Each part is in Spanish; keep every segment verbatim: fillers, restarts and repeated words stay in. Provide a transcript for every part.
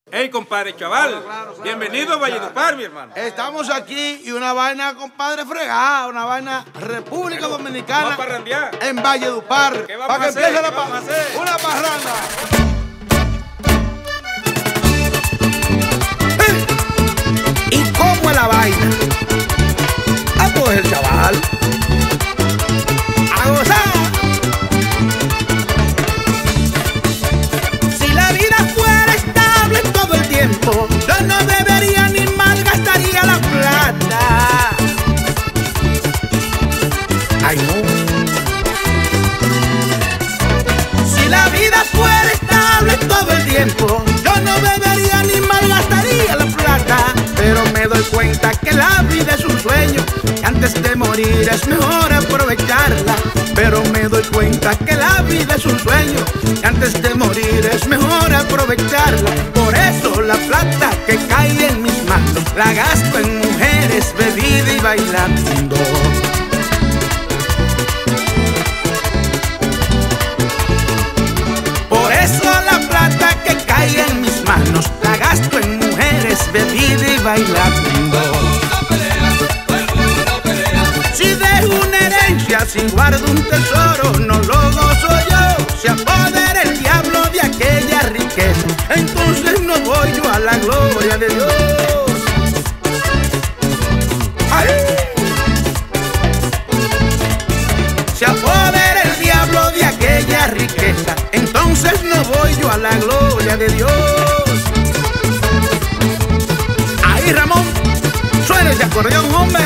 Hey, compadre Chaval, claro, claro, claro, bienvenido a Valledupar, mi hermano. Estamos aquí y una vaina, compadre, fregada, una vaina República Dominicana. Vamos a parrandear en Valledupar. ¿Qué vamos para a que hacer? empiece la ¿Qué vamos a hacer? Una parranda. ¡Eh! ¿Y cómo es la vaina? Ah, pues el chaval. A gozar. Yo no bebería ni malgastaría la plata. Ay, no. Si la vida fuera estable todo el tiempo, yo no bebería ni malgastaría la plata. Pero me doy cuenta que la vida es un sueño y antes de morir es mejor aprovecharla. Pero me doy cuenta que la vida es un sueño y antes de morir es mejor aprovecharla. Por eso la plata que cae en mis manos la gasto en mujeres, bebida y bailando. Por eso la plata que cae en mis manos la gasto en mujeres, bebida y bailando. Si dejo una herencia, si guardo un tesoro, no lo gozo yo. Si apodera el diablo de aquella riqueza, entonces no voy yo a la gloria de Dios. ¡Ay! Si apodera el diablo de aquella riqueza, entonces no voy yo a la gloria de Dios. Ahí, Ramón, suena ese acordeón, hombre.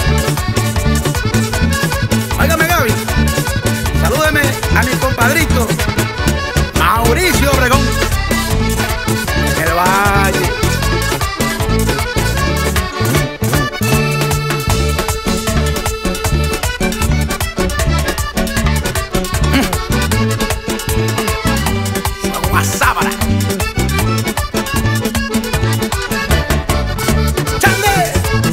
Óigame, Gaby, salúdeme a mi compadrito Mauricio Obregón, el Valle. Como a sábana. ¡Chande!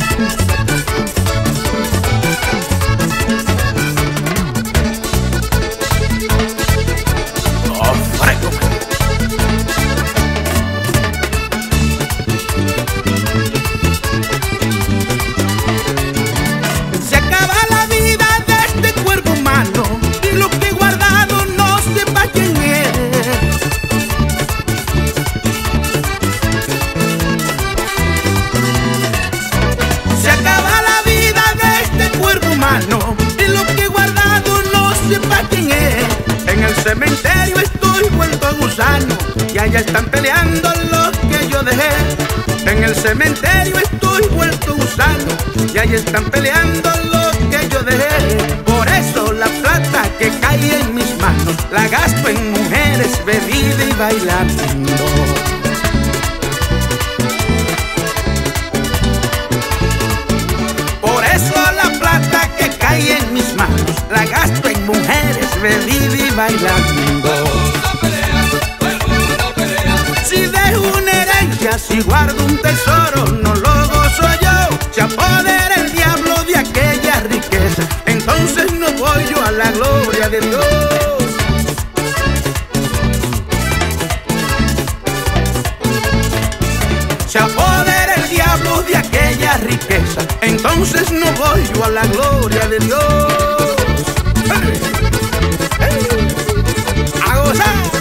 Se acaba la vida de este cuerpo humano y lo que he guardado no sé pa' quién es. Se acaba la vida de este cuerpo humano y lo que he guardado no sé pa' quién es. En el cementerio estoy vuelto a gusano y allá están peleando los que yo dejé. En el cementerio estoy vuelto gusano y allá están peleando los que yo dejé. Por eso la plata que cae en mis manos la gasto en mujeres, bebida y bailando. Por eso la plata que cae en mis manos la gasto en mujeres, bebida y bailando. Si dejo una herencia, si guardo un tesoro, no lo gozo yo. Si apodera el diablo de aquella riqueza, entonces no voy yo a la gloria de Dios. Si apodera el diablo de aquella riqueza, entonces no voy yo a la gloria de Dios. ¡Hey! ¡Hey! ¡A gozar!